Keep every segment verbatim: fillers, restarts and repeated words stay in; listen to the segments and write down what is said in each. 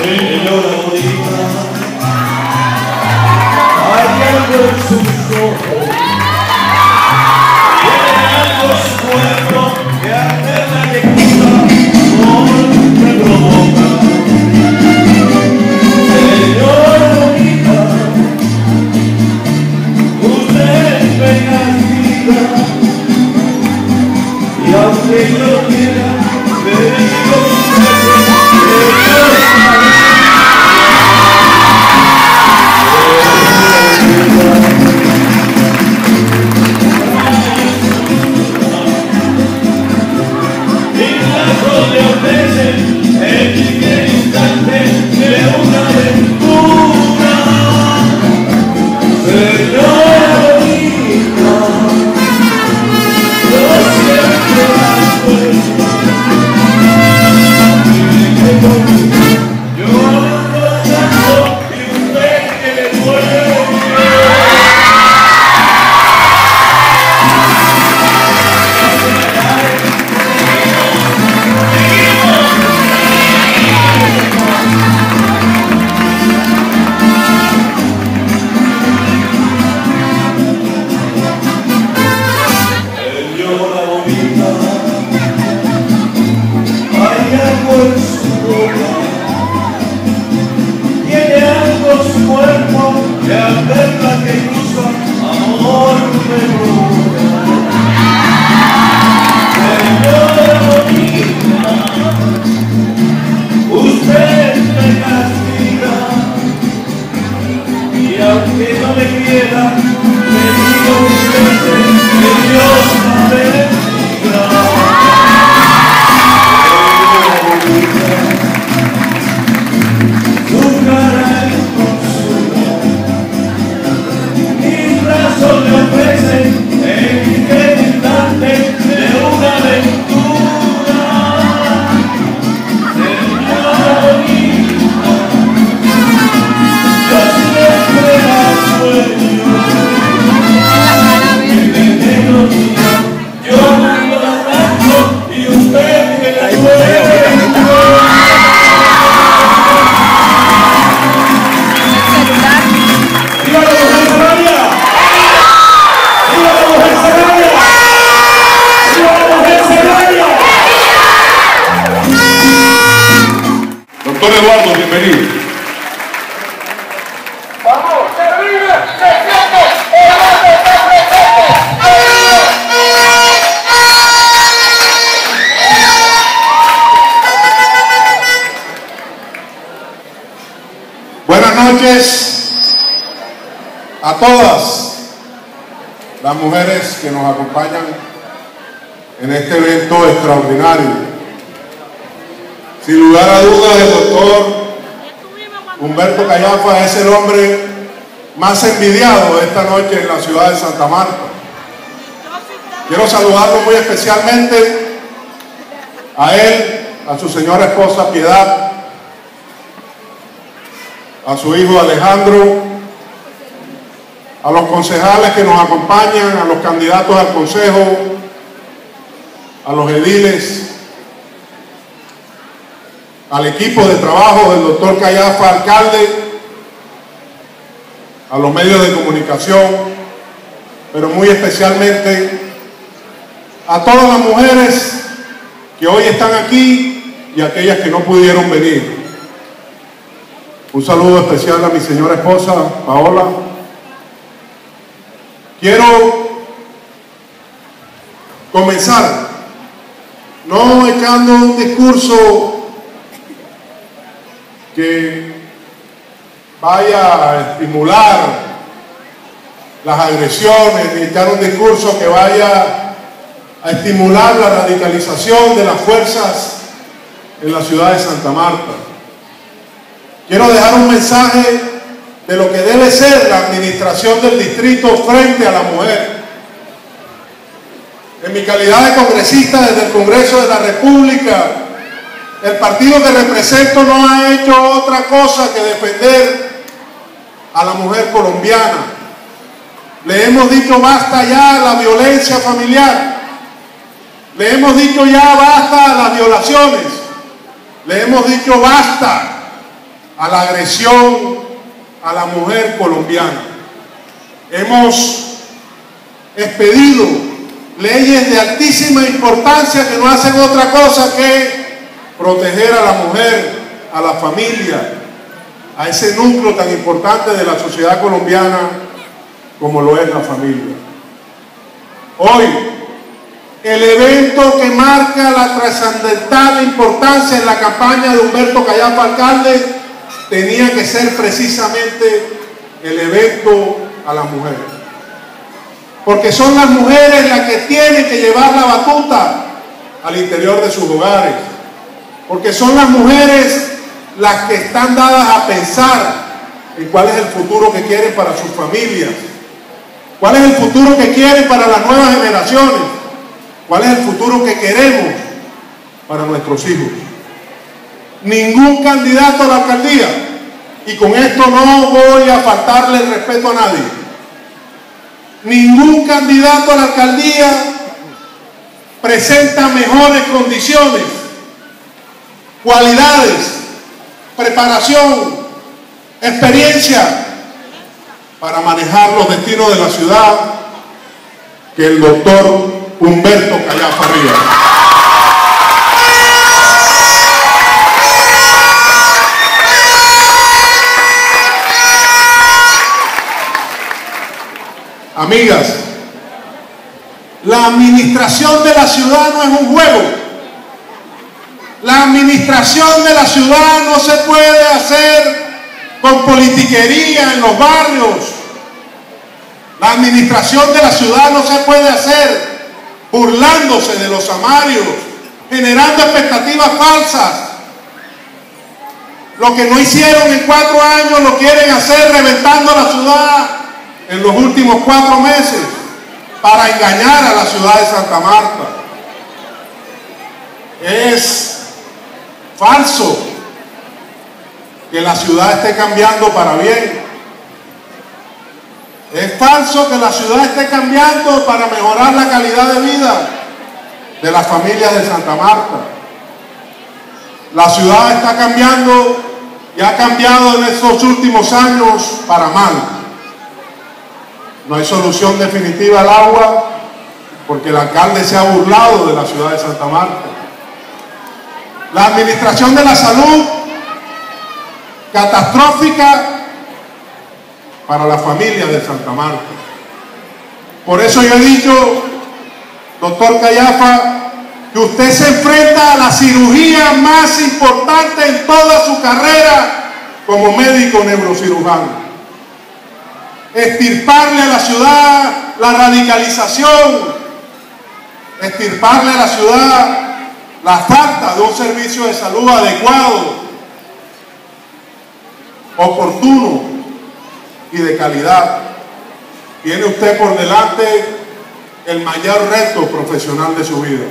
Señora bonita, hay algo en sus ojos, tiene algo en su cuerpo que alterna que quita, amor me provoca. Señora bonita, usted me castiga, y aunque yo no quiera, me digo muchas veces que Dios me a todas las mujeres que nos acompañan en este evento extraordinario. Sin lugar a dudas, el doctor Humberto Callafa es el hombre más envidiado esta noche en la ciudad de Santa Marta. Quiero saludarlo muy especialmente a él, a su señora esposa Piedad, a su hijo Alejandro, a los concejales que nos acompañan, a los candidatos al consejo, a los ediles, al equipo de trabajo del doctor Callafa, alcalde, a los medios de comunicación, pero muy especialmente a todas las mujeres que hoy están aquí y aquellas que no pudieron venir. Un saludo especial a mi señora esposa, Paola. Quiero comenzar no echando un discurso que vaya a estimular las agresiones, ni echar un discurso que vaya a estimular la radicalización de las fuerzas en la ciudad de Santa Marta. Quiero dejar un mensaje de lo que debe ser la administración del distrito frente a la mujer. En mi calidad de congresista desde el Congreso de la República, el partido que represento no ha hecho otra cosa que defender a la mujer colombiana. Le hemos dicho basta ya a la violencia familiar. Le hemos dicho ya basta a las violaciones. Le hemos dicho basta a la agresión a la mujer colombiana. Hemos expedido leyes de altísima importancia que no hacen otra cosa que proteger a la mujer, a la familia, a ese núcleo tan importante de la sociedad colombiana como lo es la familia. Hoy, el evento que marca la trascendental importancia en la campaña de Humberto Callafa alcalde tenía que ser precisamente el evento a las mujeres. Porque son las mujeres las que tienen que llevar la batuta al interior de sus hogares. Porque son las mujeres las que están dadas a pensar en cuál es el futuro que quieren para sus familias, cuál es el futuro que quieren para las nuevas generaciones, cuál es el futuro que queremos para nuestros hijos. Ningún candidato a la alcaldía, y con esto no voy a faltarle el respeto a nadie, ningún candidato a la alcaldía presenta mejores condiciones, cualidades, preparación, experiencia para manejar los destinos de la ciudad que el doctor Humberto Callafa Rivas. Amigas, la administración de la ciudad no es un juego. La administración de la ciudad no se puede hacer con politiquería en los barrios. La administración de la ciudad no se puede hacer burlándose de los amarios, generando expectativas falsas. Lo que no hicieron en cuatro años lo quieren hacer reventando la ciudad en los últimos cuatro meses para engañar a la ciudad de Santa Marta. Es falso que la ciudad esté cambiando para bien. Es falso que la ciudad esté cambiando para mejorar la calidad de vida de las familias de Santa Marta. La ciudad está cambiando y ha cambiado en estos últimos años para mal. No hay solución definitiva al agua porque el alcalde se ha burlado de la ciudad de Santa Marta. La administración de la salud, catastrófica para la familia de Santa Marta. Por eso yo he dicho, doctor Callafa, que usted se enfrenta a la cirugía más importante en toda su carrera como médico neurocirujano. Extirparle a la ciudad la radicalización, extirparle a la ciudad la falta de un servicio de salud adecuado, oportuno y de calidad. Tiene usted por delante el mayor reto profesional de su vida.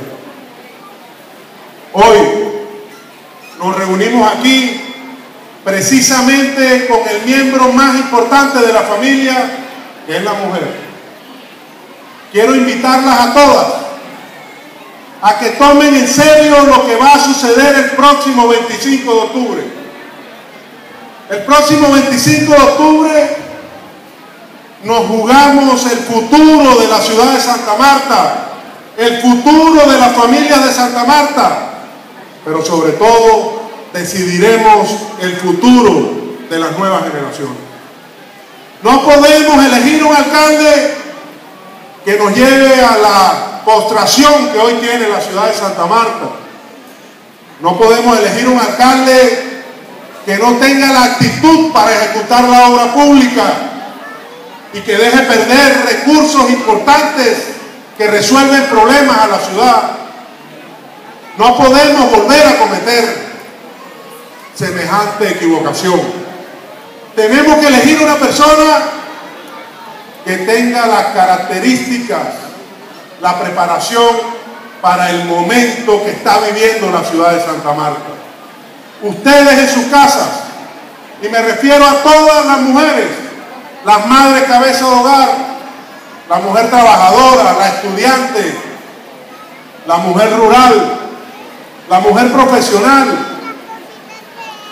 Hoy nos reunimos aquí precisamente con el miembro más importante de la familia, que es la mujer. Quiero invitarlas a todas a que tomen en serio lo que va a suceder el próximo veinticinco de octubre. El próximo veinticinco de octubre nos jugamos el futuro de la ciudad de Santa Marta, el futuro de las familias de Santa Marta, pero sobre todo decidiremos el futuro de las nuevas generaciones. No podemos elegir un alcalde que nos lleve a la postración que hoy tiene la ciudad de Santa Marta. No podemos elegir un alcalde que no tenga la actitud para ejecutar la obra pública y que deje perder recursos importantes que resuelven problemas a la ciudad. No podemos volver a cometer semejante equivocación. Tenemos que elegir una persona que tenga las características, la preparación para el momento que está viviendo la ciudad de Santa Marta. Ustedes en sus casas, y me refiero a todas las mujeres, las madres cabeza de hogar, la mujer trabajadora, la estudiante, la mujer rural, la mujer profesional,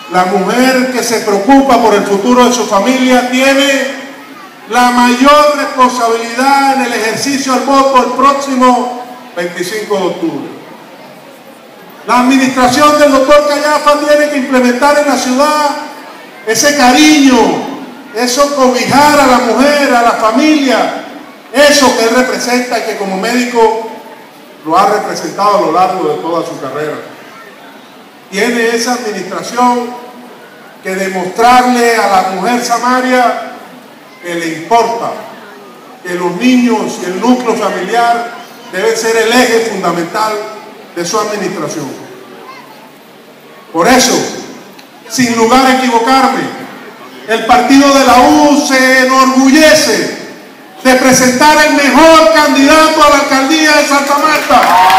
la mujer que se preocupa por el futuro de su familia tiene la mayor responsabilidad en el ejercicio del voto el próximo veinticinco de octubre. La administración del doctor Callafa tiene que implementar en la ciudad ese cariño, eso cobijar a la mujer, a la familia, eso que él representa y que como médico lo ha representado a lo largo de toda su carrera. Tiene esa administración que demostrarle a la mujer samaria que le importa, que los niños y el núcleo familiar deben ser el eje fundamental de su administración. Por eso, sin lugar a equivocarme, el partido de la U se enorgullece de presentar el mejor candidato a la alcaldía de Santa Marta.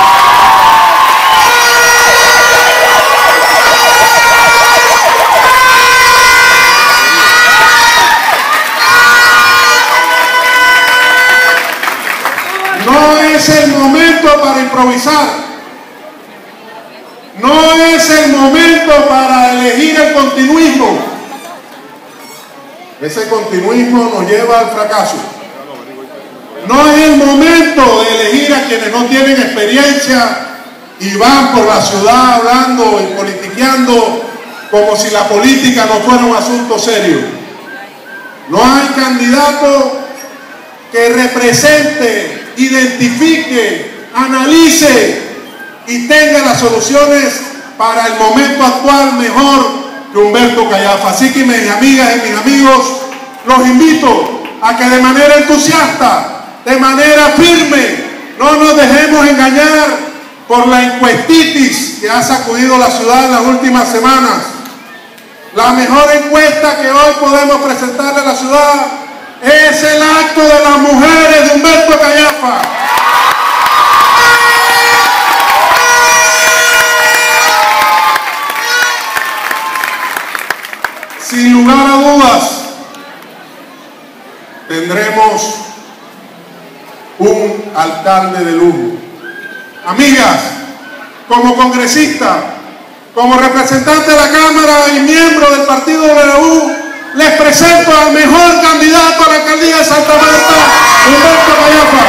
No es el momento para improvisar. No es el momento para elegir el continuismo. Ese continuismo nos lleva al fracaso. No es el momento de elegir a quienes no tienen experiencia y van por la ciudad hablando y politiqueando como si la política no fuera un asunto serio. No hay candidato que represente, identifique, analice y tenga las soluciones para el momento actual mejor que Humberto Callafa. Así que mis amigas y mis amigos, los invito a que de manera entusiasta, de manera firme, no nos dejemos engañar por la encuestitis que ha sacudido la ciudad en las últimas semanas. La mejor encuesta que hoy podemos presentarle a la ciudad es el acto de las mujeres de Humberto Callafa. Sin lugar a dudas, tendremos un alcalde de lujo. Amigas, como congresista, como representante de la Cámara y miembro del partido de la U, les presento al mejor candidato a la alcaldía de Santa Marta, Humberto Callafa.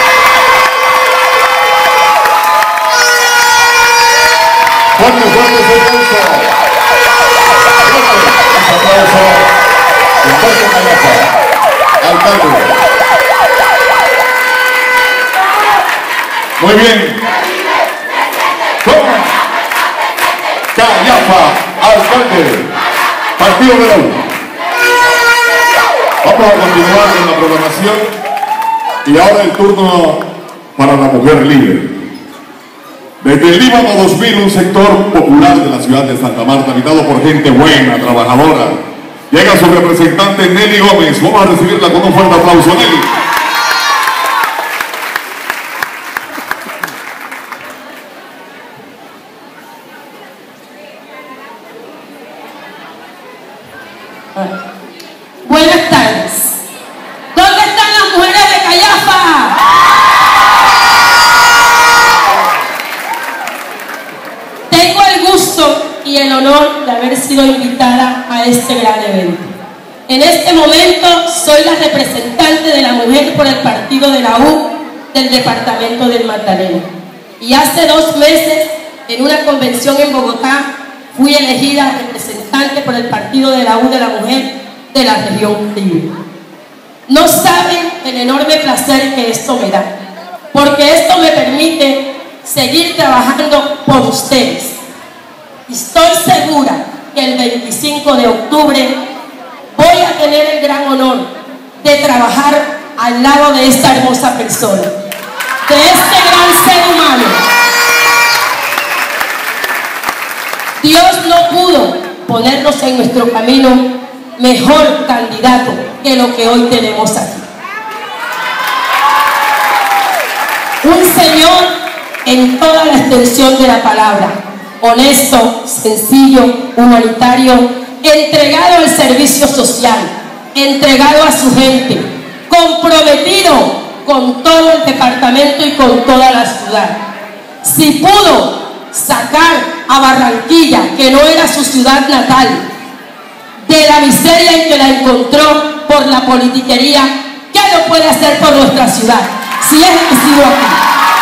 Fuerte, fuerte, fuerte. Un aplauso. Humberto Callafa, alcalde. Muy bien. ¿Cómo? Callafa, alcalde, partido de la U. Vamos a continuar con la programación y ahora el turno para la mujer líder. Desde el Líbano dos mil, un sector popular de la ciudad de Santa Marta, habitado por gente buena, trabajadora, llega su representante Nelly Gómez. Vamos a recibirla con un fuerte aplauso, Nelly. Buenas tardes. ¿Dónde están las mujeres de Callafa? Tengo el gusto y el honor de haber sido invitada a este gran evento. En este momento soy la representante de la mujer por el partido de la U del departamento del Magdalena. Y hace dos meses, en una convención en Bogotá, fui elegida representante por el partido de la U de la mujer de la región Caribe. No saben el enorme placer que esto me da, porque esto me permite seguir trabajando por ustedes. Estoy segura que el veinticinco de octubre voy a tener el gran honor de trabajar al lado de esta hermosa persona, de este gran ser humano. Dios no pudo ponernos en nuestro camino mejor candidato que lo que hoy tenemos aquí. Un señor en toda la extensión de la palabra, honesto, sencillo, humanitario, entregado al servicio social, entregado a su gente, comprometido con todo el departamento y con toda la ciudad. Si pudo sacar a Barranquilla, que no era su ciudad natal, de la miseria en que la encontró por la politiquería, ¿qué lo puede hacer por nuestra ciudad? Si es elegido aquí.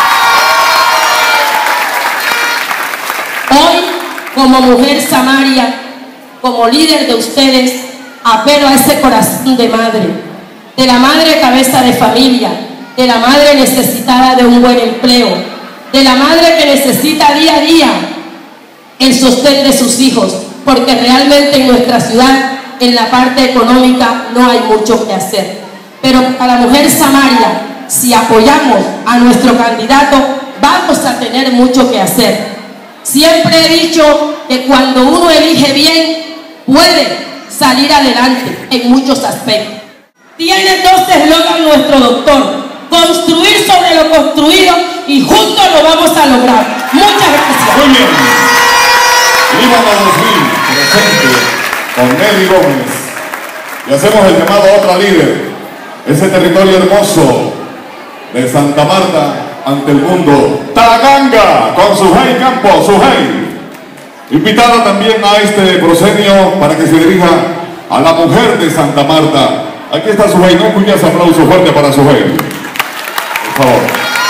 Hoy, como mujer samaria, como líder de ustedes, apelo a ese corazón de madre, de la madre cabeza de familia, de la madre necesitada de un buen empleo, de la madre que necesita día a día el sostén de sus hijos, porque realmente en nuestra ciudad, en la parte económica, no hay mucho que hacer. Pero para la mujer samaria, si apoyamos a nuestro candidato, vamos a tener mucho que hacer. Siempre he dicho que cuando uno elige bien, puede salir adelante en muchos aspectos. Tiene dos eslogans nuestro doctor: construir sobre lo construido, y juntos lo vamos a lograr. Muchas gracias. Muy bien. Líbano dos mil, presente con Nelly Gómez. Y hacemos el llamado a otra líder. Ese territorio hermoso de Santa Marta ante el mundo. Taganga con Sujei Campos. Sujei. Invitada también a este proscenio para que se dirija a la mujer de Santa Marta. Aquí está Sujei. No escuchas aplauso fuerte para Sujei. Por favor.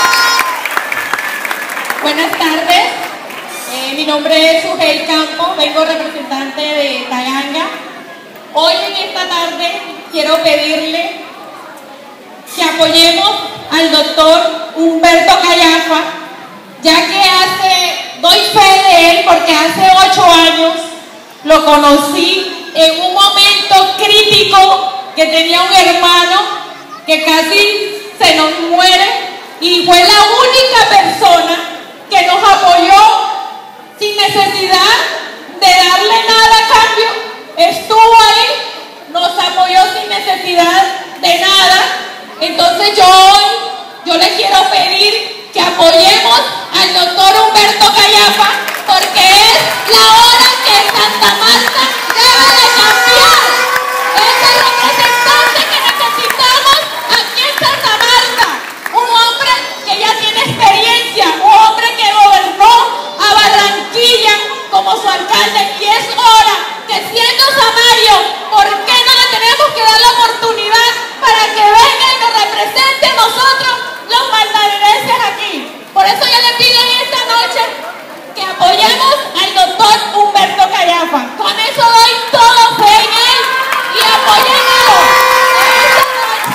Buenas tardes. Eh, mi nombre es Sujei Campos. Vengo representante de Taganga. Hoy en esta tarde quiero pedirle que apoyemos al doctor Humberto Callafa, ya que hace, doy fe de él porque hace ocho años lo conocí en un momento crítico, que tenía un hermano que casi se nos muere, y fue la única persona que nos apoyó sin necesidad de darle nada a cambio. Estuvo ahí, nos apoyó sin necesidad de nada. Entonces yo hoy, yo le quiero pedir que apoyemos al doctor Humberto Callafa, porque es la hora que Santa Marta debe de cambiar. Es el representante que necesitamos aquí en Santa Marta. Un hombre que ya tiene experiencia, un hombre que gobernó a Barranquilla como su alcalde, y es hora que, siendo samario, ¿por qué no le tenemos que dar la oportunidad para que venga y nos represente a nosotros los maldadenses aquí? Por eso yo le pido en esta noche que apoyemos al doctor Humberto Callafa. Con eso doy todo fe en él, y apoyémoslo en esta noche.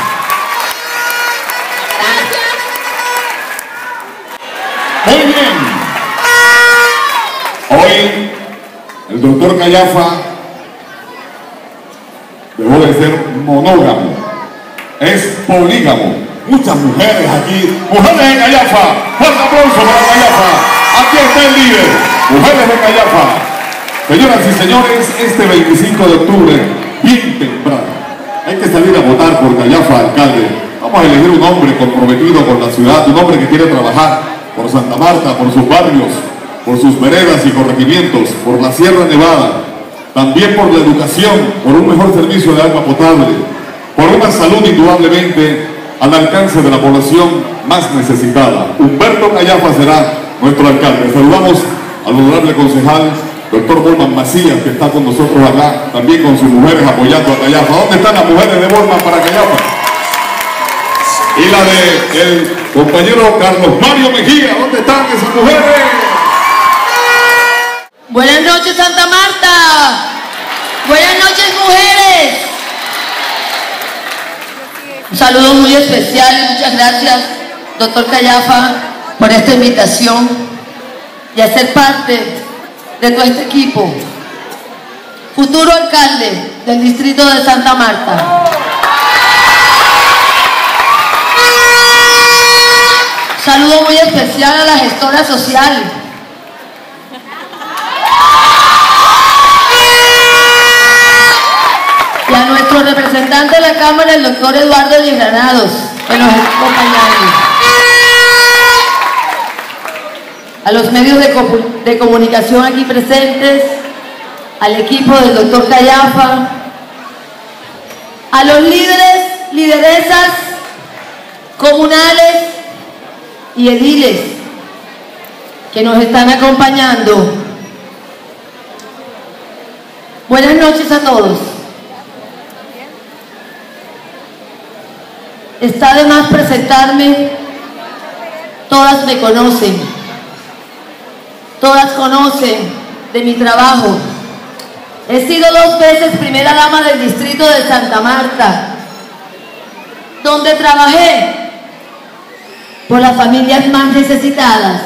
Gracias. Muy bien. Hoy el doctor Callafa dejó de ser monógamo, es polígamo. Muchas mujeres aquí, mujeres de Callafa. Fuerte aplauso para Callafa. Aquí está el líder, mujeres de Callafa. Señoras y señores, este veinticinco de octubre, bien temprano, hay que salir a votar por Callafa alcalde. Vamos a elegir un hombre comprometido con la ciudad, un hombre que quiere trabajar por Santa Marta, por sus barrios, por sus veredas y corregimientos, por la Sierra Nevada, también por la educación, por un mejor servicio de agua potable, por una salud indudablemente al alcance de la población más necesitada. Humberto Callafa será nuestro alcalde. Saludamos al honorable concejal, doctor Bolman Macías, que está con nosotros acá, también con sus mujeres apoyando a Callafa. ¿Dónde están las mujeres de Bolman para Callafa? Y la de el compañero Carlos Mario Mejía, ¿dónde están esas mujeres? Buenas noches, Santa Marta. Buenas noches, mujeres. Un saludo muy especial y muchas gracias, doctor Callafa, por esta invitación y a ser parte de todo este equipo. Futuro alcalde del distrito de Santa Marta. Un saludo muy especial a la gestora social. Y a nuestro representante de la Cámara, el doctor Eduardo Di Granados, que nos está acompañando. A los medios de, comu de comunicación aquí presentes, al equipo del doctor Callafa, a los líderes, lideresas comunales y ediles que nos están acompañando. Buenas noches a todos. Está de más presentarme, todas me conocen, todas conocen de mi trabajo. He sido dos veces primera dama del distrito de Santa Marta, donde trabajé por las familias más necesitadas,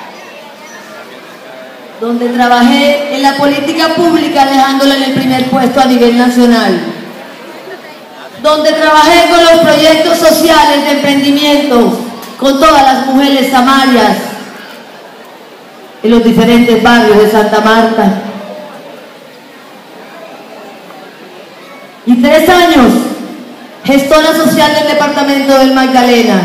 donde trabajé en la política pública dejándola en el primer puesto a nivel nacional, donde trabajé con los proyectos sociales de emprendimiento con todas las mujeres samarias en los diferentes barrios de Santa Marta. Y tres años gestora social del departamento del Magdalena,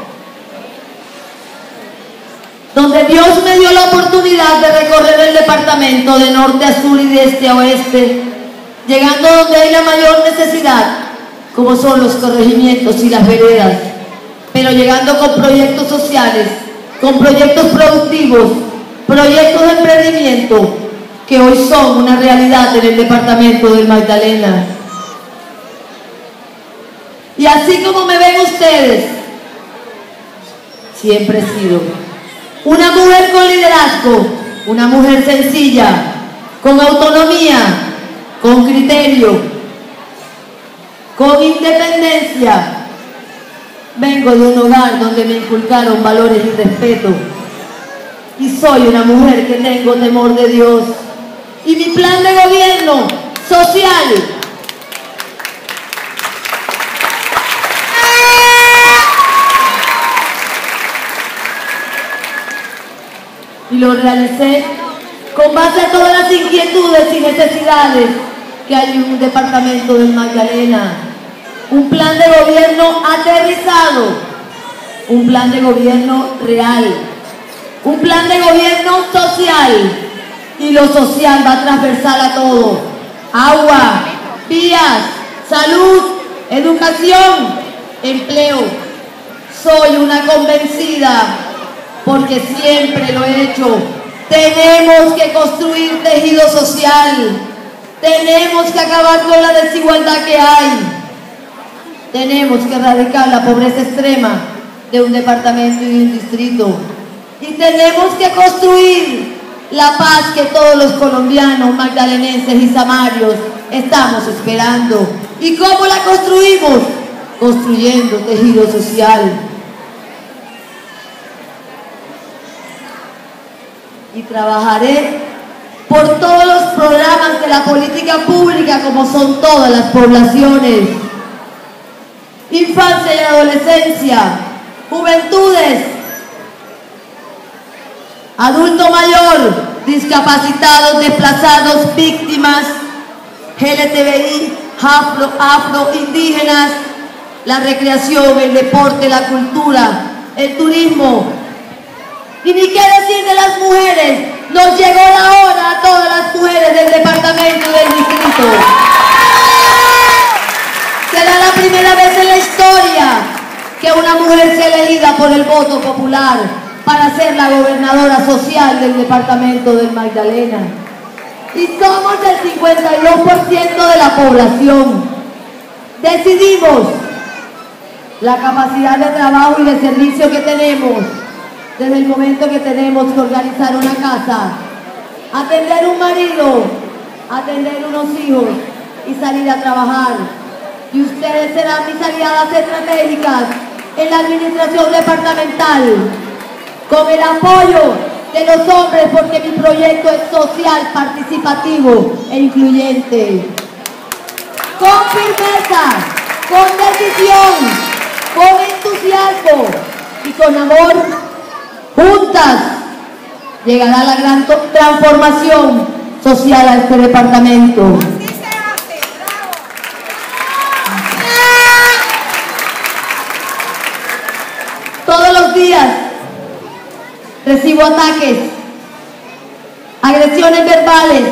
donde Dios me dio la oportunidad de recorrer el departamento de norte a sur y de este a oeste, llegando donde hay la mayor necesidad, como son los corregimientos y las veredas, pero llegando con proyectos sociales, con proyectos productivos, proyectos de emprendimiento, que hoy son una realidad en el departamento del Magdalena. Y así como me ven ustedes, siempre he sido una mujer con liderazgo, una mujer sencilla, con autonomía, con criterio, con independencia. Vengo de un hogar donde me inculcaron valores y respeto. Y soy una mujer que tengo temor de Dios. Y mi plan de gobierno social y lo realicé con base a todas las inquietudes y necesidades que hay en un departamento del Magdalena. Un plan de gobierno aterrizado, un plan de gobierno real, un plan de gobierno social, y lo social va transversal a todo: agua, vías, salud, educación, empleo. Soy una convencida, porque siempre lo he hecho. Tenemos que construir tejido social, tenemos que acabar con la desigualdad que hay, tenemos que erradicar la pobreza extrema de un departamento y de un distrito, y tenemos que construir la paz que todos los colombianos, magdalenenses y samarios estamos esperando. ¿Y cómo la construimos? Construyendo tejido social. Y trabajaré por todos los programas de la política pública, como son todas las poblaciones: infancia y adolescencia, juventudes, adulto mayor, discapacitados, desplazados, víctimas, L G T B I, afro, afro, indígenas, la recreación, el deporte, la cultura, el turismo. Y ni qué decir de las mujeres. Nos llegó la hora a todas las mujeres del departamento y del distrito. Será la primera vez en la historia que una mujer sea elegida por el voto popular para ser la gobernadora social del departamento del Magdalena. Y somos el cincuenta y dos por ciento de la población. Decidimos la capacidad de trabajo y de servicio que tenemos desde el momento que tenemos que organizar una casa, atender un marido, atender unos hijos y salir a trabajar. Y ustedes serán mis aliadas estratégicas en la administración departamental, con el apoyo de los hombres, porque mi proyecto es social, participativo e incluyente. Con firmeza, con decisión, con entusiasmo y con amor, juntas llegará la gran transformación social a este departamento. Así se hace, bravo. Todos los días recibo ataques, agresiones verbales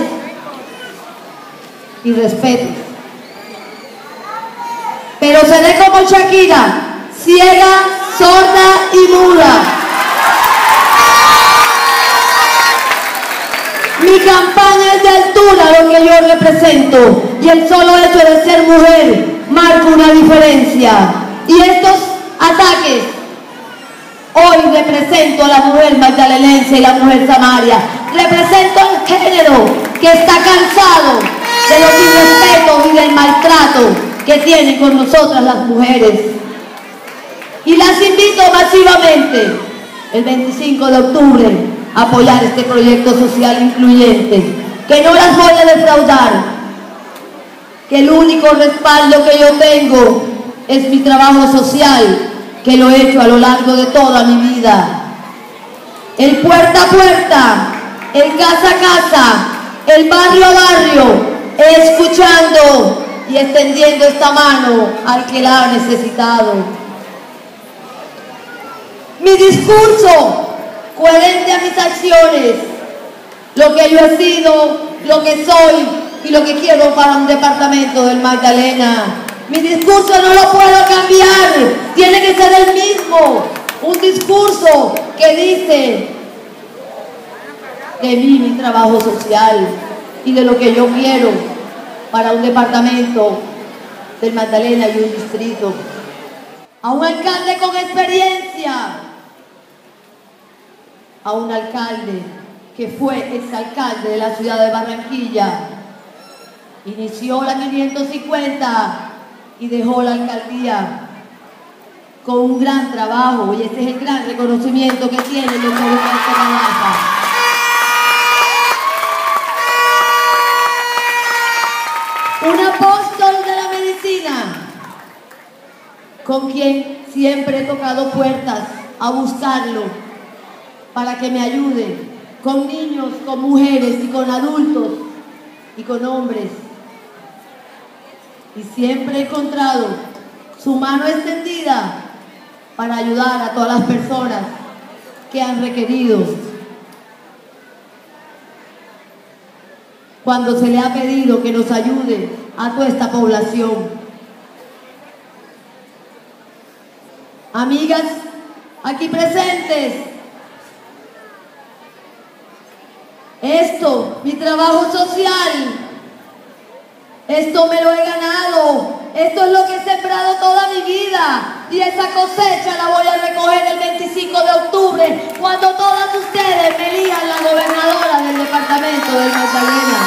y respeto. Pero seré como Shakira, ciega, sorda y muda. Mi campana es de altura lo que yo represento y el solo hecho de ser mujer marca una diferencia. Y estos ataques, hoy represento a la mujer magdalenense y la mujer samaria. Represento al género que está cansado de los irrespetos y del maltrato que tienen con nosotras las mujeres. Y las invito masivamente el veinticinco de octubre a apoyar este proyecto social incluyente, que no las voy a defraudar, que el único respaldo que yo tengo es mi trabajo social, que lo he hecho a lo largo de toda mi vida. El puerta a puerta, el casa a casa, el barrio a barrio, escuchando y extendiendo esta mano al que la ha necesitado. Mi discurso, coherente a mis acciones, lo que yo he sido, lo que soy y lo que quiero para un departamento del Magdalena. Mi discurso no lo puedo cambiar, tiene que ser el mismo. Un discurso que dice de mí, mi trabajo social y de lo que yo quiero para un departamento del Magdalena y un distrito. A un alcalde con experiencia, a un alcalde que fue exalcalde de la ciudad de Barranquilla, inició la quinientos cincuenta y dejó la alcaldía con un gran trabajo, y este es el gran reconocimiento que tiene el doctor Callafa. Un apóstol de la medicina, con quien siempre he tocado puertas a buscarlo para que me ayude, con niños, con mujeres y con adultos y con hombres. Y siempre he encontrado su mano extendida para ayudar a todas las personas que han requerido. Cuando se le ha pedido que nos ayude a toda esta población. Amigas aquí presentes, esto, mi trabajo social, esto me lo he ganado, esto es lo que he sembrado toda mi vida y esa cosecha la voy a recoger el veinticinco de octubre cuando todas ustedes me elijan la gobernadora del departamento del Magdalena.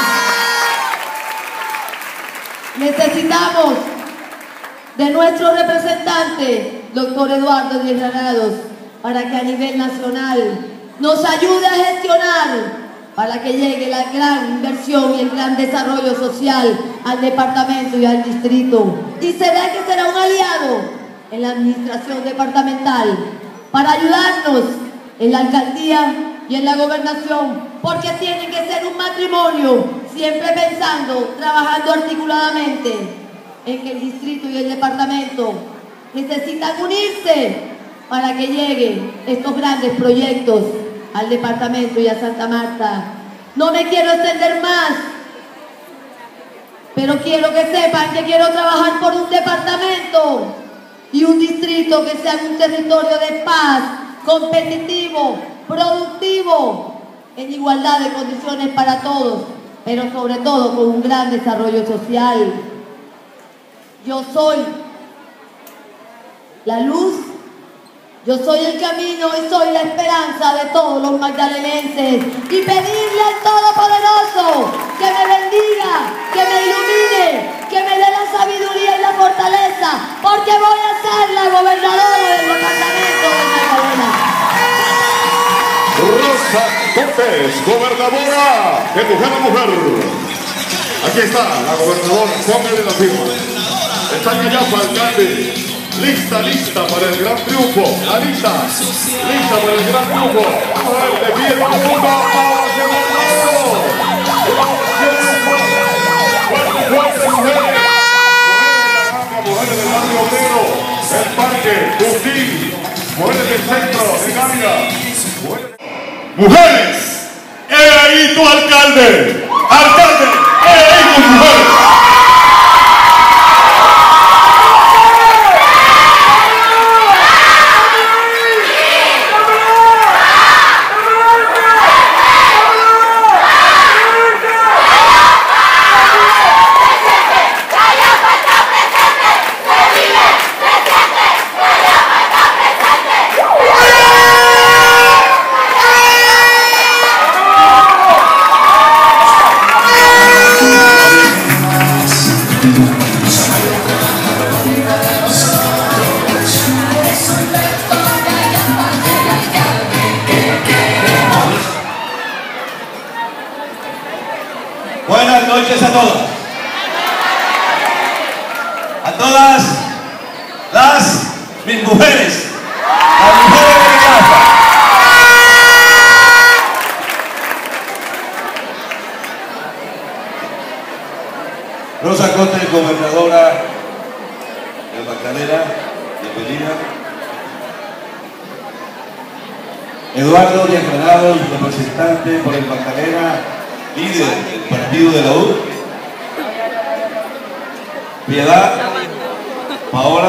Necesitamos de nuestro representante, doctor Eduardo Díez Granados, para que a nivel nacional nos ayude a gestionar para que llegue la gran inversión y el gran desarrollo social al departamento y al distrito. Y se ve que será un aliado en la administración departamental para ayudarnos en la alcaldía y en la gobernación, porque tiene que ser un matrimonio, siempre pensando, trabajando articuladamente en que el distrito y el departamento necesitan unirse para que lleguen estos grandes proyectos al departamento y a Santa Marta. No me quiero extender más, pero quiero que sepan que quiero trabajar por un departamento y un distrito que sea un territorio de paz, competitivo, productivo, en igualdad de condiciones para todos, pero sobre todo con un gran desarrollo social. Yo soy la luz, yo soy el camino y soy la esperanza de todos los magdalenenses. Y pedirle al Todopoderoso que me bendiga, que me ilumine, que me dé la sabiduría y la fortaleza, porque voy a ser la gobernadora del departamento de Magdalena. Rosa Cortés, gobernadora de Mujer a Mujer. Aquí está la gobernadora, póngale la firma. Está Callafa, alcalde. Lista, lista para el gran triunfo. Anita, lista para el gran triunfo. Vamos a ver, de pie todo el mundo. ¡Vamos, gobernador! ¡Fuerte, fuerte, mujeres! Mujeres del barrio obrero, el parque, Buquín, mujeres del centro, de Ganga. Mujeres, he ahí tu alcalde. Alcalde, he ahí tus mujeres. todas las mis mujeres, las mujeres de Cajafa. Rosa Cote, gobernadora de Magdalena, de Medina. Eduardo Díaz Granados, representante por el Magdalena, líder del partido de la U. Piedad, Paola.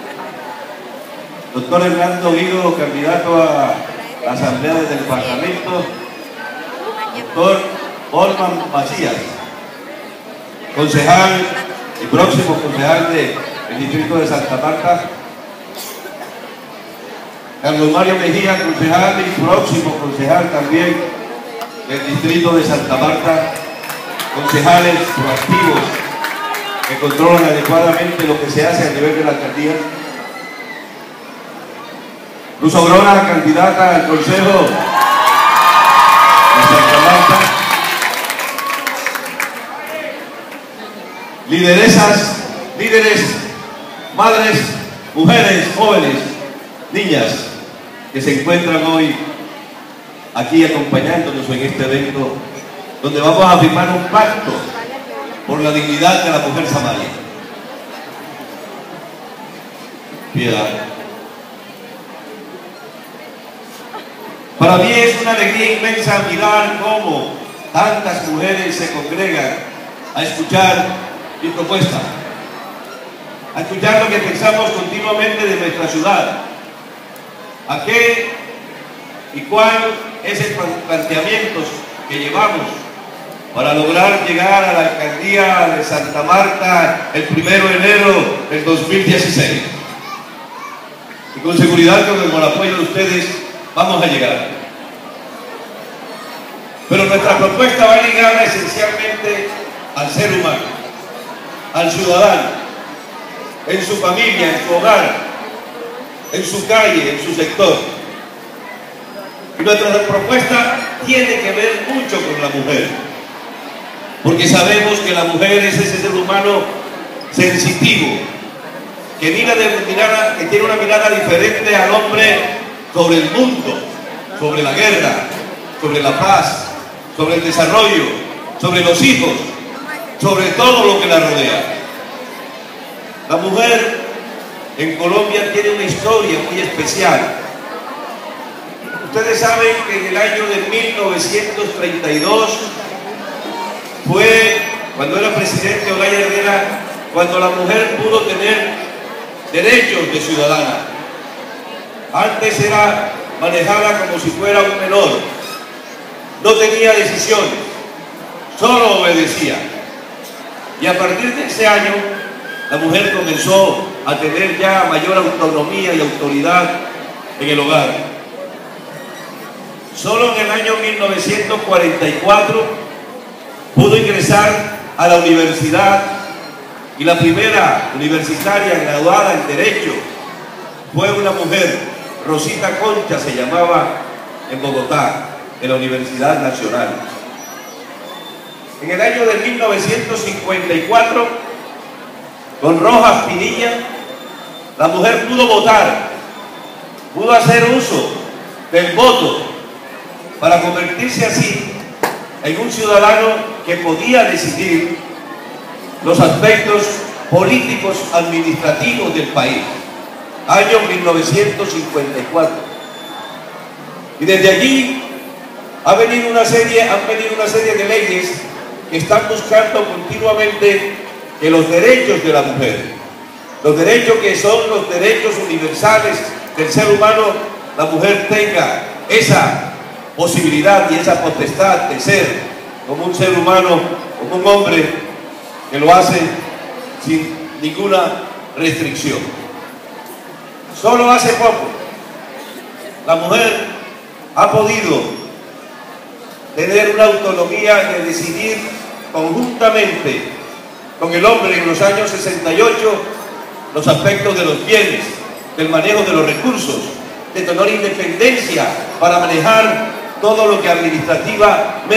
Doctor Hernando Guido, candidato a la Asamblea del Departamento. Doctor Olman Macías, concejal y próximo concejal del distrito de Santa Marta. Carlos Mario Mejía, concejal y próximo concejal también del distrito de Santa Marta. Concejales proactivos que controlan adecuadamente lo que se hace a nivel de la alcaldía. Luz Aurora, candidata al Consejo de Santa Marta. Lideresas, líderes, madres, mujeres, jóvenes, niñas que se encuentran hoy aquí acompañándonos en este evento donde vamos a firmar un pacto por la dignidad de la mujer samaria. Piedad. Para mí es una alegría inmensa mirar cómo tantas mujeres se congregan a escuchar mi propuesta, a escuchar lo que pensamos continuamente de nuestra ciudad, a qué y cuál es el planteamiento que llevamos para lograr llegar a la alcaldía de Santa Marta el primero de enero del dos mil dieciséis. Y con seguridad que con el apoyo de ustedes vamos a llegar. Pero nuestra propuesta va ligada esencialmente al ser humano, al ciudadano, en su familia, en su hogar, en su calle, en su sector. Y nuestra propuesta tiene que ver mucho con la mujer, porque sabemos que la mujer es ese ser humano sensitivo, que, mira de mirada, que tiene una mirada diferente al hombre sobre el mundo, sobre la guerra, sobre la paz, sobre el desarrollo, sobre los hijos, sobre todo lo que la rodea. La mujer en Colombia tiene una historia muy especial. Ustedes saben que en el año de mil novecientos treinta y dos fue cuando era presidente Olaya Herrera, cuando la mujer pudo tener derechos de ciudadana. Antes era manejada como si fuera un menor, no tenía decisiones, solo obedecía. Y a partir de ese año, la mujer comenzó a tener ya mayor autonomía y autoridad en el hogar. Solo en el año mil novecientos cuarenta y cuatro pudo ingresar a la universidad y la primera universitaria graduada en Derecho fue una mujer, Rosita Concha se llamaba, en Bogotá, en la Universidad Nacional. En el año de mil novecientos cincuenta y cuatro, con Rojas Pinilla, la mujer pudo votar, pudo hacer uso del voto para convertirse así en un ciudadano que podía decidir los aspectos políticos administrativos del país. Año mil novecientos cincuenta y cuatro. Y desde allí ha venido una serie, han venido una serie de leyes que están buscando continuamente que los derechos de la mujer, los derechos que son los derechos universales del ser humano, la mujer tenga esa posibilidad y esa potestad de ser como un ser humano, como un hombre que lo hace sin ninguna restricción. Solo hace poco la mujer ha podido tener una autonomía de decidir conjuntamente con el hombre en los años sesenta y ocho los aspectos de los bienes, del manejo de los recursos, de tener independencia para manejar todo lo que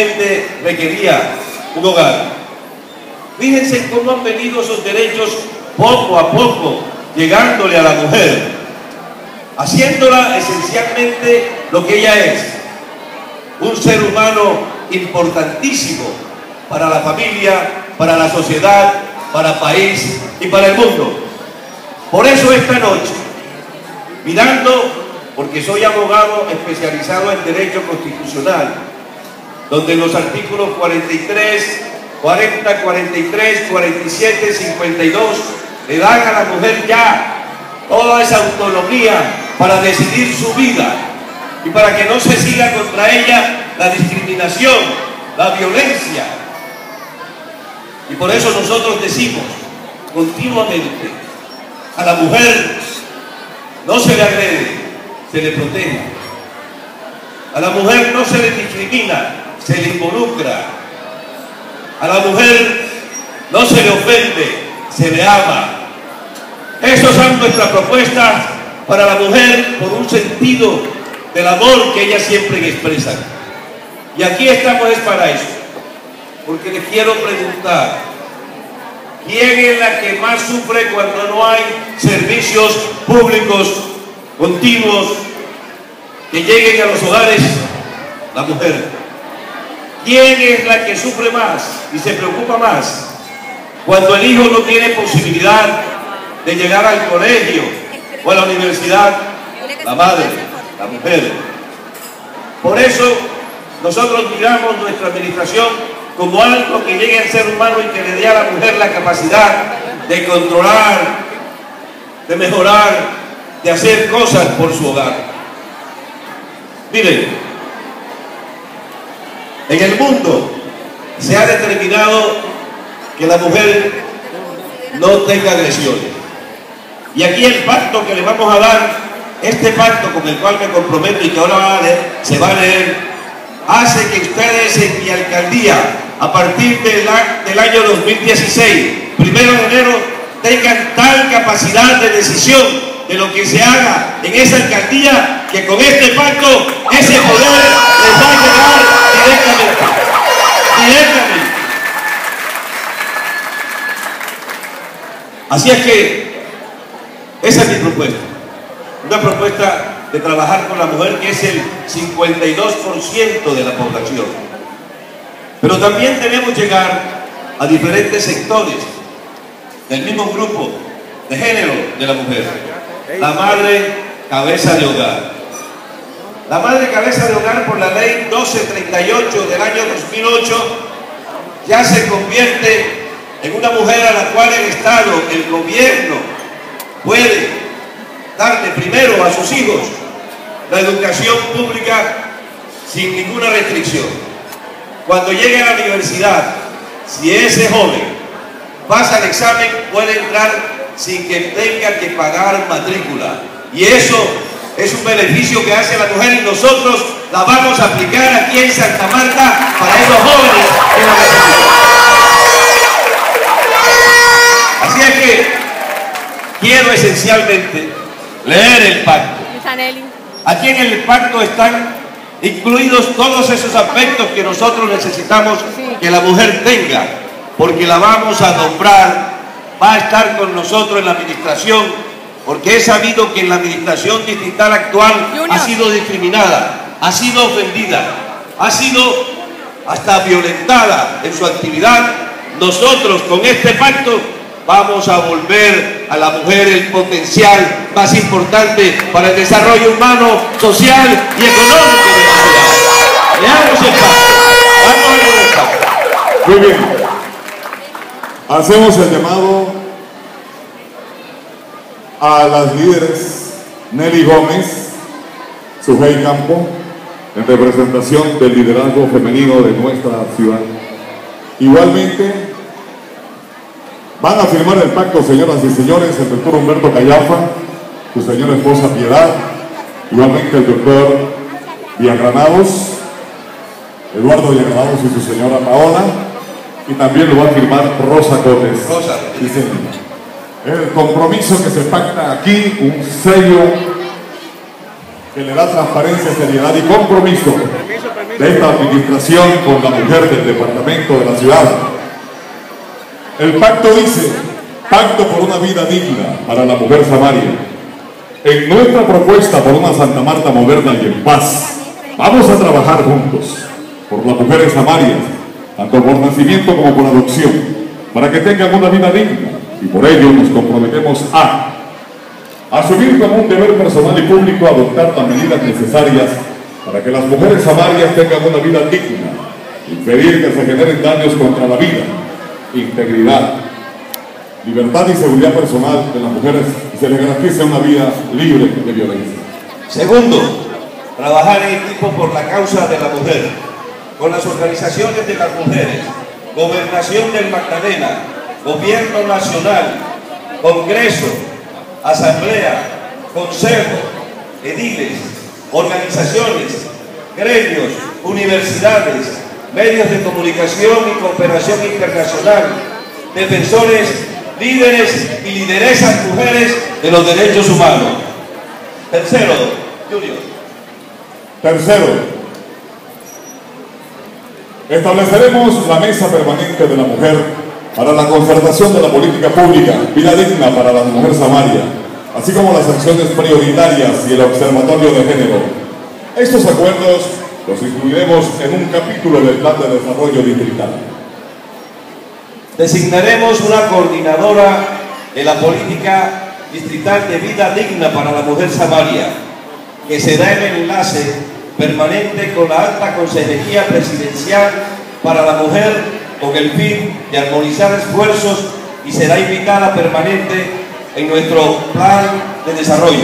administrativamente requería un hogar. Fíjense cómo han venido esos derechos poco a poco llegándole a la mujer, haciéndola esencialmente lo que ella es, un ser humano importantísimo para la familia, para la sociedad, para el país y para el mundo. Por eso esta noche, mirando, porque soy abogado especializado en Derecho Constitucional, donde los artículos cuarenta y tres, cuarenta, cuarenta y tres, cuarenta y siete, cincuenta y dos le dan a la mujer ya toda esa autonomía para decidir su vida y para que no se siga contra ella la discriminación, la violencia. Y por eso nosotros decimos continuamente, a la mujer no se le agrede, se le protege. A la mujer no se le discrimina, se le involucra. A la mujer no se le ofende, se le ama. Esas son nuestras propuestas para la mujer por un sentido del amor que ellas siempre expresan. Y aquí estamos es para eso, porque les quiero preguntar, ¿quién es la que más sufre cuando no hay servicios públicos continuos que lleguen a los hogares? La mujer. ¿Quién es la que sufre más y se preocupa más cuando el hijo no tiene posibilidad de llegar al colegio o a la universidad? La madre, la mujer. Por eso nosotros miramos nuestra administración como algo que llegue al ser humano y que le dé a la mujer la capacidad de controlar, de mejorar, de hacer cosas por su hogar. Miren, en el mundo se ha determinado que la mujer no tenga agresiones. Y aquí el pacto que le vamos a dar, este pacto con el cual me comprometo y que ahora va a leer, se va a leer, hace que ustedes en mi alcaldía, a partir de la, del año dos mil dieciséis, primero de enero, tengan tal capacidad de decisión de lo que se haga en esa alcaldía, que con este pacto ese poder les va a llegar directamente. Directamente. Así es que esa es mi propuesta. Una propuesta de trabajar con la mujer, que es el cincuenta y dos por ciento de la población. Pero también debemos llegar a diferentes sectores del mismo grupo de género de la mujer. La madre cabeza de hogar. La madre cabeza de hogar, por la ley doce treinta y ocho del año dos mil ocho, ya se convierte en una mujer a la cual el Estado, el gobierno, puede darle primero a sus hijos la educación pública sin ninguna restricción. Cuando llegue a la universidad, si ese joven pasa el examen, puede entrar sin que tenga que pagar matrícula. Y eso es un beneficio que hace la mujer, y nosotros la vamos a aplicar aquí en Santa Marta para esos jóvenes que la necesitan. Así es que quiero esencialmente leer el pacto. Aquí en el pacto están incluidos todos esos aspectos que nosotros necesitamos que la mujer tenga, porque la vamos a nombrar, va a estar con nosotros en la administración, porque he sabido que en la administración distrital actual ha sido discriminada, ha sido ofendida, ha sido hasta violentada en su actividad. Nosotros con este pacto vamos a volver a la mujer el potencial más importante para el desarrollo humano, social y económico de la ciudad. Leamos el pacto. Vamos a leer el pacto. Muy bien. Hacemos el llamado a las líderes Nelly Gómez, Sujei Campo, en representación del liderazgo femenino de nuestra ciudad. Igualmente, van a firmar el pacto, señoras y señores, el doctor Humberto Cayafa, su señora esposa Piedad, igualmente el doctor Villagranados, Eduardo Villagranados y su señora Paola, y también lo va a firmar Rosa Cotes. Rosa. Sí, señor. El compromiso que se pacta aquí, un sello que le da transparencia, seriedad y compromiso de esta administración con la mujer del departamento de la ciudad. El pacto dice Pacto por una vida digna para la mujer samaria. En nuestra propuesta por una Santa Marta moderna y en paz, vamos a trabajar juntos por las mujeres samarias, tanto por nacimiento como por adopción, para que tengan una vida digna, y por ello nos comprometemos a asumir como un deber personal y público adoptar las medidas necesarias para que las mujeres samarias tengan una vida digna, impedir que se generen daños contra la vida, integridad, libertad y seguridad personal de las mujeres y se les garantice una vida libre de violencia. Segundo, trabajar en equipo por la causa de la mujer, con las organizaciones de las mujeres, Gobernación del Magdalena, Gobierno Nacional, Congreso, Asamblea, Consejo, ediles, organizaciones, gremios, universidades, medios de comunicación y cooperación internacional, defensores, líderes y lideresas mujeres de los derechos humanos. Tercero, Julio. Tercero, estableceremos la mesa permanente de la mujer para la concertación de la política pública, vida digna para la mujer samaria, así como las acciones prioritarias y el observatorio de género. Estos acuerdos los incluiremos en un capítulo del Plan de Desarrollo Distrital. Designaremos una coordinadora de la política distrital de vida digna para la mujer samaria, que será el enlace permanente con la Alta Consejería Presidencial para la Mujer con el fin de armonizar esfuerzos y será invitada permanente en nuestro plan de desarrollo.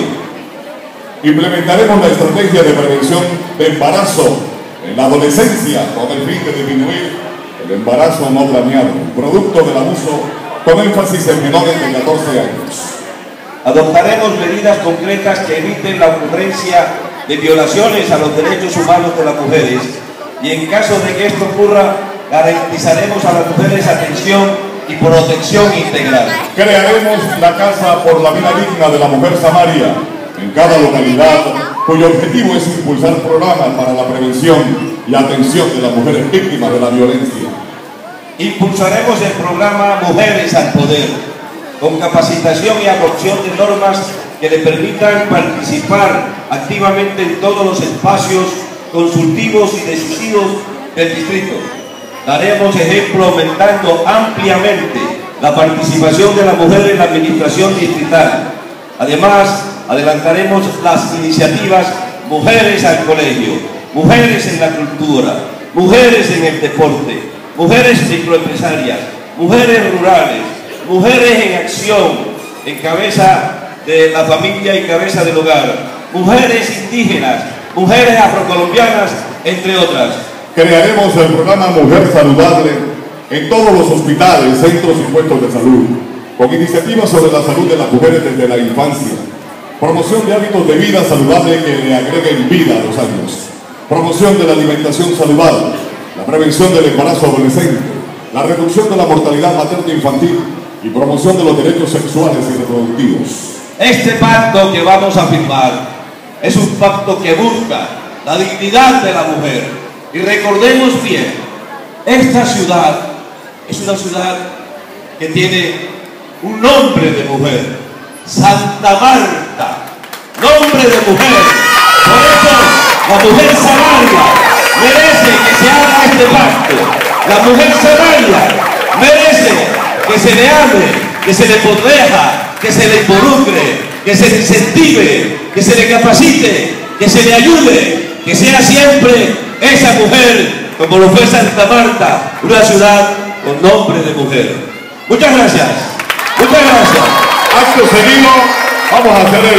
Implementaremos la estrategia de prevención de embarazo en la adolescencia con el fin de disminuir el embarazo no planeado, producto del abuso, con énfasis en menores de catorce años. Adoptaremos medidas concretas que eviten la ocurrencia de violaciones a los derechos humanos de las mujeres y en caso de que esto ocurra, garantizaremos a las mujeres atención y protección integral. Crearemos la Casa por la Vida Digna de la Mujer Samaria en cada localidad, cuyo objetivo es impulsar programas para la prevención y atención de las mujeres víctimas de la violencia. Impulsaremos el programa Mujeres al Poder, con capacitación y adopción de normas que le permitan participar activamente en todos los espacios consultivos y decisivos del distrito. Daremos ejemplo aumentando ampliamente la participación de la mujer en la administración distrital. Además, adelantaremos las iniciativas Mujeres al Colegio, Mujeres en la Cultura, Mujeres en el Deporte, Mujeres microempresarias, Mujeres rurales, Mujeres en acción, en cabeza de la familia y cabeza del hogar, mujeres indígenas, mujeres afrocolombianas, entre otras. Crearemos el programa Mujer Saludable en todos los hospitales, centros y puestos de salud, con iniciativas sobre la salud de las mujeres desde la infancia, promoción de hábitos de vida saludable que le agreguen vida a los años, promoción de la alimentación saludable, la prevención del embarazo adolescente, la reducción de la mortalidad materna infantil y promoción de los derechos sexuales y reproductivos. Este pacto que vamos a firmar es un pacto que busca la dignidad de la mujer. Y recordemos bien, esta ciudad es una ciudad que tiene un nombre de mujer, Santa Marta, nombre de mujer. Por eso la mujer samaria merece que se haga este pacto. La mujer samaria merece que se le hable, que se le proteja, que se le involucre, que se le incentive, que se le capacite, que se le ayude, que sea siempre esa mujer, como lo fue Santa Marta, una ciudad con nombre de mujer. Muchas gracias. Muchas gracias. Acto seguido, vamos a hacer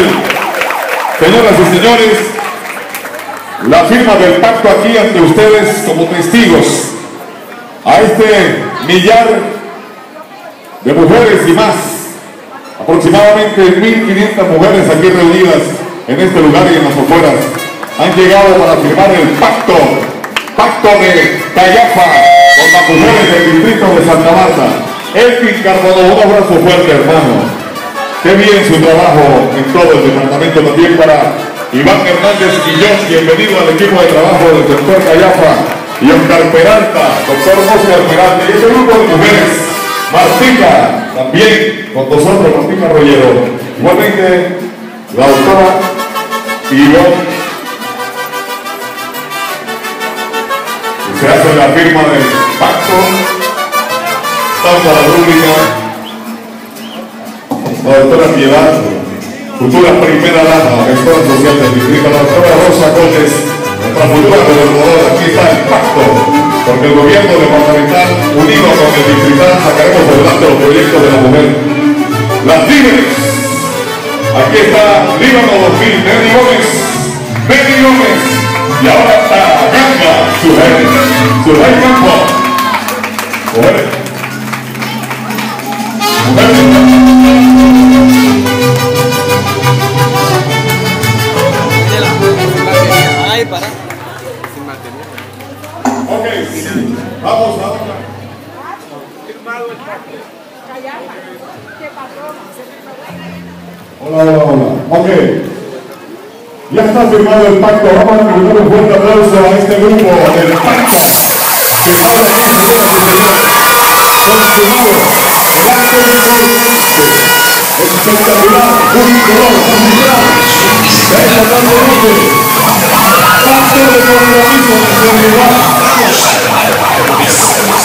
el, señoras y señores, la firma del pacto aquí ante ustedes como testigos a este millar de mujeres y más, aproximadamente mil quinientas mujeres aquí reunidas en este lugar y en las afueras, han llegado para firmar el pacto, pacto de Cayafa con las mujeres del distrito de Santa Marta. Elkin Carbono, un abrazo fuerte, hermano. Qué bien su trabajo en todo el departamento. También para Iván Hernández Quillón, bienvenido al equipo de trabajo del doctor Cayafa, y Oscar Peralta, doctor Oscar Peralta, y ese grupo de mujeres, Martica, también con nosotros Martín Arroyero. Igualmente, la doctora Ivonne, se hace la firma del pacto, tanto la rúbrica, la doctora Piedad, futura primera dama, gestora social del distrito, la doctora Rosa Cotes, nuestra futura gobernadora. Aquí está el pacto, porque el gobierno departamental, unido con el distrital, sacaremos adelante los proyectos de la mujer. Las líderes, aquí está Líbano dos mil, Nelly Gómez, Nelly Gómez, y ahora está Ganga, Sujel, Sujel Campo. Mujeres. Ok, vamos ahora. Hola, hola, hola. Ok. Ya está firmado el pacto. Vamos a dar un fuerte aplauso a este grupo del pacto que está aquí, señoras y señores. Son firmados. El acto de espectacular, un color familiar. De esta tarde noche. Pacto de compromiso de seguridad.